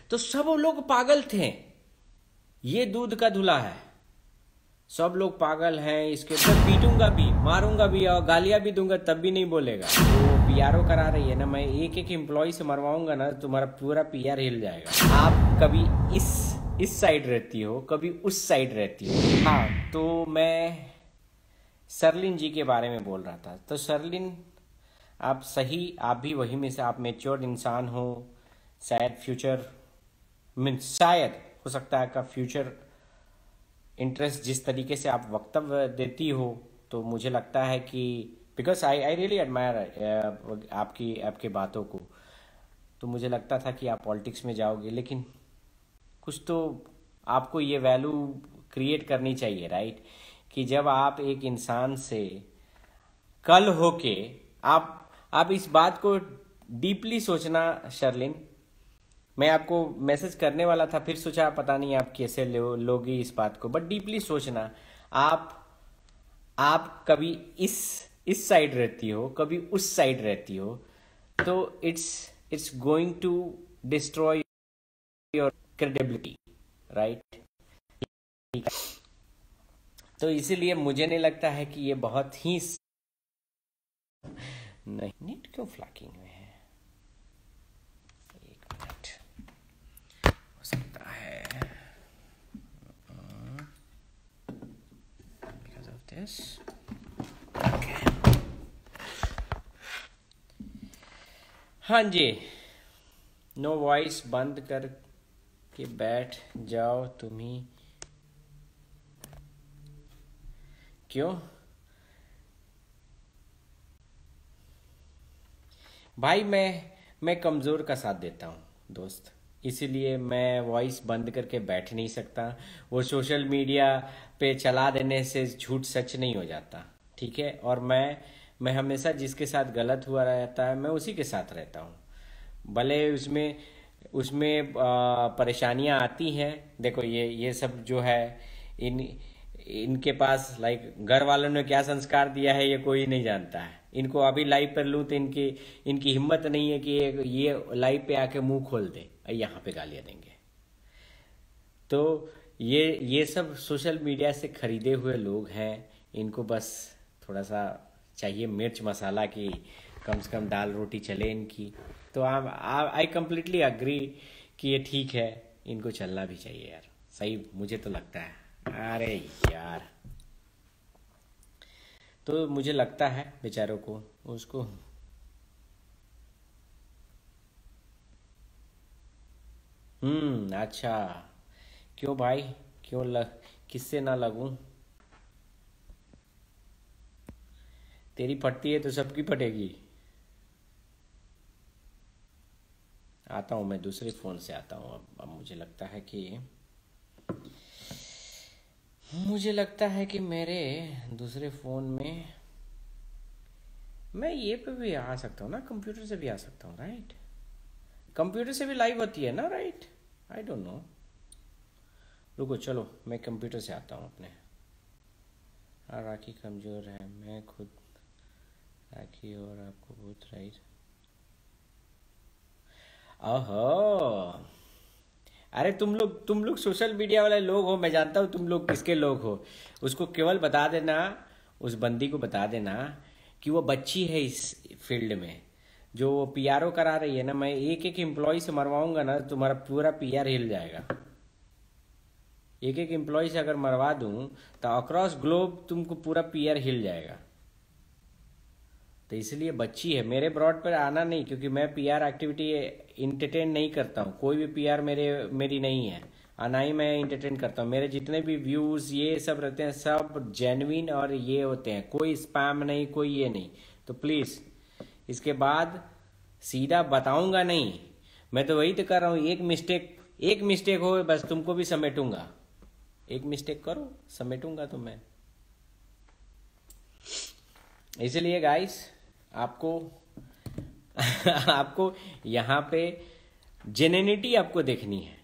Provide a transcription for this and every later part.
तो सब लोग पागल थे। ये दूध का धुला है, सब लोग पागल हैं, इसके ऊपर पीटूंगा भी, मारूंगा भी और गालियां भी दूंगा, तब भी नहीं बोलेगा। तो पीआरओ करा रही है ना, मैं एक एक एम्प्लॉय से मरवाऊंगा ना, तुम्हारा पूरा पीआर हिल जाएगा। आप कभी इस साइड रहती हो, कभी उस साइड रहती हो। हाँ, तो मैं सरलिन जी के बारे में बोल रहा था। तो सरलिन, आप सही, आप भी वही में से, आप मेच्योर्ड इंसान हो, शायद फ्यूचर शायद हो सकता है आपका फ्यूचर इंटरेस्ट जिस तरीके से आप वक्तव्य देती हो, तो मुझे लगता है कि बिकॉज आई रियली एडमायर आपकी बातों को, तो मुझे लगता था कि आप पॉलिटिक्स में जाओगे, लेकिन कुछ तो आपको ये वैल्यू क्रिएट करनी चाहिए, राइट? कि जब आप एक इंसान से कल होके आप इस बात को डीपली सोचना शर्लिन, मैं आपको मैसेज करने वाला था, फिर सोचा पता नहीं आप कैसे लोगी इस बात को, बट डीपली सोचना। आप कभी इस साइड रहती हो, कभी उस साइड रहती हो, तो it's going to destroy your credibility, right? तो इसीलिए मुझे नहीं लगता है कि ये बहुत ही नहीं। नेट क्यों फ्लैकिंग में है? एक मिनट, हो सकता है because of this. Okay. हाँ जी, नो वॉइस बंद कर के बैठ जाओ तुम ही। क्यों भाई? मैं कमज़ोर का साथ देता हूँ दोस्त, इसीलिए मैं वॉइस बंद करके बैठ नहीं सकता। वो सोशल मीडिया पे चला देने से झूठ सच नहीं हो जाता, ठीक है? और मैं हमेशा जिसके साथ गलत हुआ रहता है, मैं उसी के साथ रहता हूँ, भले उसमें परेशानियाँ आती हैं। देखो ये सब जो है, इनके पास लाइक घर वालों ने क्या संस्कार दिया है ये कोई नहीं जानता है। इनको अभी लाइव पर लूँ तो इनकी हिम्मत नहीं है कि ये लाइव पे आके मुंह खोल दे, यहाँ पे गालियाँ देंगे। तो ये सब सोशल मीडिया से खरीदे हुए लोग हैं, इनको बस थोड़ा सा चाहिए मिर्च मसाला की कम से कम दाल रोटी चले इनकी। तो आई कम्प्लीटली अग्री कि ये ठीक है, इनको चलना भी चाहिए यार, सही मुझे तो लगता है। अरे यार, तो मुझे लगता है बेचारों को उसको अच्छा, क्यों भाई, किससे ना लगूं? तेरी फटती है तो सबकी फटेगी। आता हूँ मैं, दूसरे फ़ोन से आता हूँ। अब मुझे लगता है कि मेरे दूसरे फ़ोन में मैं ये पे भी आ सकता हूँ ना, कंप्यूटर से भी आ सकता हूँ, राइट? कंप्यूटर से भी लाइव होती है ना, राइट? आई डोंट नो, रुको, चलो मैं कंप्यूटर से आता हूँ अपने। हाँ, राखी कमज़ोर है, मैं खुद राखी और आपको बहुत, राइट? ओहो, अरे तुम लोग सोशल मीडिया वाले लोग हो, मैं जानता हूँ तुम लोग किसके लोग हो। उसको केवल बता देना, उस बंदी को बता देना कि वो बच्ची है इस फील्ड में, जो वो पीआरओ करा रही है ना, मैं एक एक एम्प्लॉय से मरवाऊंगा ना, तुम्हारा पूरा पीआर हिल जाएगा। एक एक एम्प्लॉय से अगर मरवा दूं तो अक्रॉस ग्लोब तुमको पूरा पीआर हिल जाएगा। तो इसलिए बच्ची है, मेरे ब्रॉड पर आना नहीं, क्योंकि मैं पीआर एक्टिविटी इंटरटेन नहीं करता हूँ। कोई भी पीआर मेरी नहीं है, और ना ही मैं इंटरटेन करता हूँ। मेरे जितने भी व्यूज़ ये सब रहते हैं, सब जेन्युइन और ये होते हैं, कोई स्पैम नहीं, कोई ये नहीं। तो प्लीज़ इसके बाद सीधा बताऊंगा नहीं। मैं तो वही तो कर रहा हूँ, एक मिस्टेक हो बस तुमको भी समेटूंगा। एक मिस्टेक करो, समेटूंगा तो मैं। इसलिए गाइस, आपको यहाँ पे जेन्युइनिटी आपको देखनी है।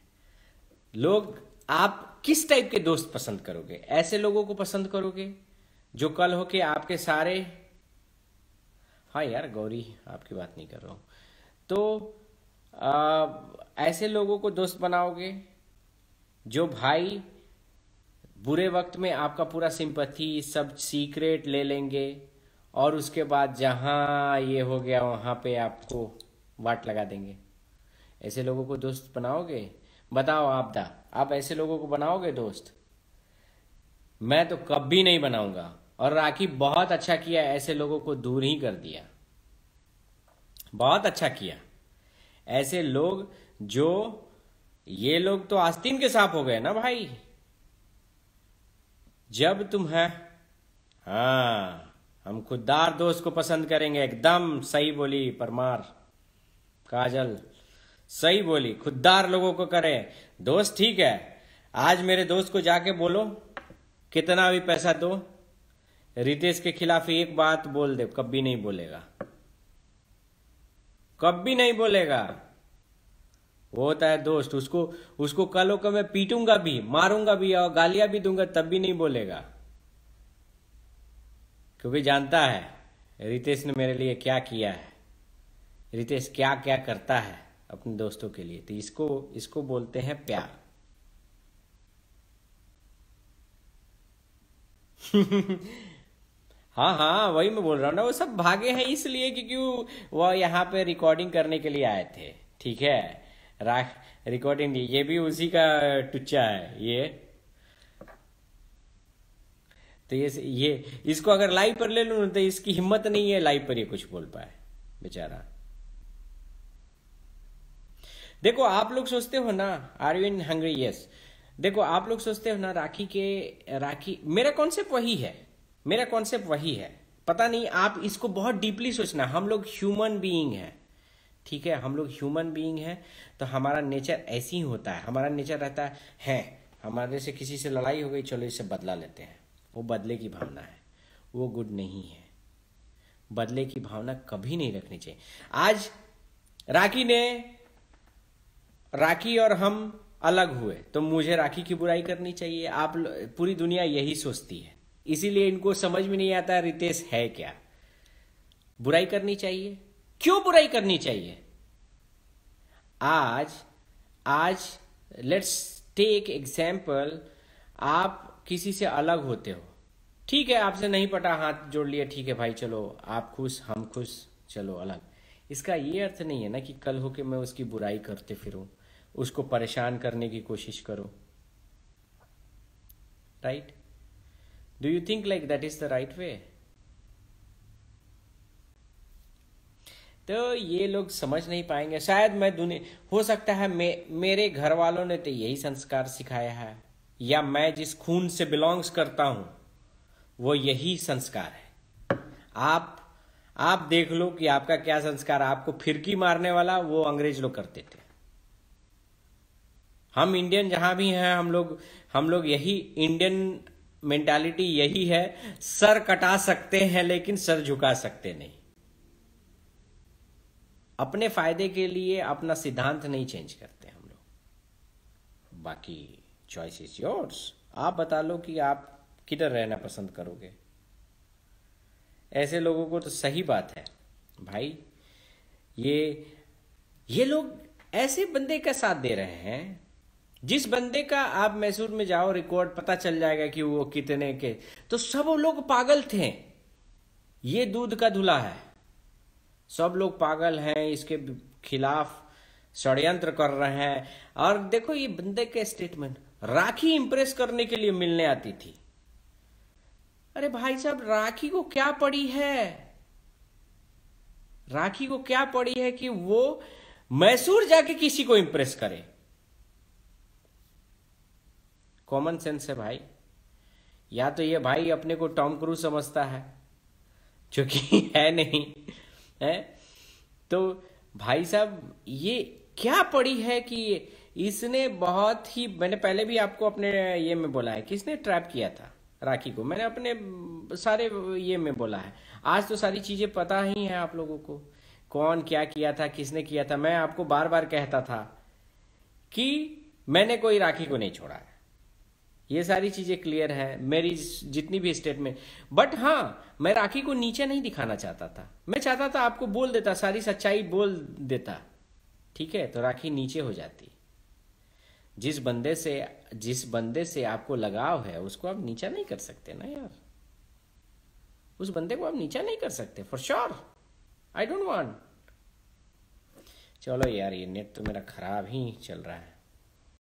आप किस टाइप के दोस्त पसंद करोगे? ऐसे लोगों को पसंद करोगे जो कल होके आपके सारे, हाँ यार गौरी, आपकी बात नहीं कर रहा हूँ, तो ऐसे लोगों को दोस्त बनाओगे जो भाई बुरे वक्त में आपका पूरा सिंपैथी सब सीक्रेट ले लेंगे, और उसके बाद जहां ये हो गया वहां पे आपको वाट लगा देंगे। ऐसे लोगों को दोस्त बनाओगे? बताओ आप ऐसे लोगों को बनाओगे दोस्त? मैं तो कभी नहीं बनाऊंगा। और राखी बहुत अच्छा किया, ऐसे लोगों को दूर ही कर दिया। बहुत अच्छा किया। ऐसे लोग जो, ये लोग तो आस्तीन के सांप हो गए ना भाई। जब तुम है, हाँ, हम खुददार दोस्त को पसंद करेंगे। एकदम सही बोली परमार, काजल सही बोली, खुददार लोगों को करें दोस्त। ठीक है, आज मेरे दोस्त को जाके बोलो कितना भी पैसा दो, रितेश के खिलाफ एक बात बोल दे, कभी नहीं बोलेगा, कभी नहीं बोलेगा। वो होता है दोस्त, उसको कल को मैं पीटूंगा भी, मारूंगा भी और गालियां भी दूंगा, तब भी नहीं बोलेगा, क्योंकि जानता है रितेश ने मेरे लिए क्या किया है, रितेश क्या क्या करता है अपने दोस्तों के लिए। तो इसको बोलते हैं प्यार। हाँ हाँ, वही मैं बोल रहा हूँ ना, वो सब भागे हैं इसलिए क्योंकि वो यहाँ पे रिकॉर्डिंग करने के लिए आए थे। ठीक है, रिकॉर्डिंग, ये भी उसी का टुच्चा है ये। तो ये इसको अगर लाइव पर ले लूं तो इसकी हिम्मत नहीं है लाइव पर ये कुछ बोल पाए बेचारा। देखो आप लोग सोचते हो ना, are you in hungry? Yes. देखो आप लोग सोचते हो ना, राखी मेरा कॉन्सेप्ट वही है, मेरा कॉन्सेप्ट वही है। पता नहीं, आप इसको बहुत डीपली सोचना। हम लोग ह्यूमन बीइंग है, ठीक है, हम लोग ह्यूमन बीइंग है, तो हमारा नेचर ऐसे ही होता है। हमारा नेचर रहता है हमारे से किसी से लड़ाई हो गई, चलो इससे बदला लेते हैं। वो बदले की भावना है, वो गुड नहीं है। बदले की भावना कभी नहीं रखनी चाहिए। आज राखी और हम अलग हुए तो मुझे राखी की बुराई करनी चाहिए? पूरी दुनिया यही सोचती है, इसीलिए इनको समझ में नहीं आता रितेश है क्या। बुराई करनी चाहिए? क्यों बुराई करनी चाहिए? आज लेट्स टेक एग्जाम्पल, आप किसी से अलग होते हो, ठीक है, आपसे नहीं पटा, हाथ जोड़ लिया, ठीक है भाई, चलो आप खुश हम खुश, चलो अलग। इसका ये अर्थ नहीं है ना कि कल होके मैं उसकी बुराई करते फिरूं, उसको परेशान करने की कोशिश करूं। Right? Do you think like that is the right way? तो ये लोग समझ नहीं पाएंगे शायद। हो सकता है मेरे घर वालों ने तो यही संस्कार सिखाया है, या मैं जिस खून से बिलोंग्स करता हूं वो यही संस्कार है। आप देख लो कि आपका क्या संस्कार। आपको फिरकी मारने वाला वो अंग्रेज लोग करते थे। हम इंडियन जहां भी हैं, हम लोग यही इंडियन मेंटालिटी यही है, सर कटा सकते हैं लेकिन सर झुका सकते नहीं। अपने फायदे के लिए अपना सिद्धांत नहीं चेंज करते हम लोग। बाकी चॉइस इज योर्स। आप बता लो कि आप किधर रहना पसंद करोगे। ऐसे लोगों को तो सही बात है भाई, ये लोग ऐसे बंदे का साथ दे रहे हैं जिस बंदे का आप मैसूर में जाओ, रिकॉर्ड पता चल जाएगा कि वो कितने के, तो सब लोग पागल थे। ये दूध का धुला है, सब लोग पागल हैं, इसके खिलाफ षड्यंत्र कर रहे हैं। और देखो ये बंदे के स्टेटमेंट, राखी इंप्रेस करने के लिए मिलने आती थी। अरे भाई साहब, राखी को क्या पड़ी है? राखी को क्या पड़ी है कि वो मैसूर जाके किसी को इंप्रेस करे? कॉमन सेंस है भाई। या तो ये भाई अपने को टॉम क्रूज समझता है, जो कि है नहीं है। तो भाई साहब ये क्या पड़ी है कि इसने बहुत ही, मैंने पहले भी आपको अपने ये में बोला है, किसने ट्रैप किया था राखी को, मैंने अपने सारे ये में बोला है। आज तो सारी चीजें पता ही है आप लोगों को, कौन क्या किया था, किसने किया था। मैं आपको बार बार कहता था कि मैंने कोई राखी को नहीं छोड़ा है, ये सारी चीजें क्लियर है मेरी जितनी भी स्टेटमेंट। बट हाँ, मैं राखी को नीचे नहीं दिखाना चाहता था, मैं चाहता था आपको बोल देता, सारी सच्चाई बोल देता ठीक है, तो राखी नीचे हो जाती। जिस बंदे से आपको लगाव है उसको आप नीचा नहीं कर सकते ना यार। उस बंदे को आप नीचा नहीं कर सकते, for sure. I don't want. चलो यार, ये नेट तो मेरा खराब ही चल रहा है।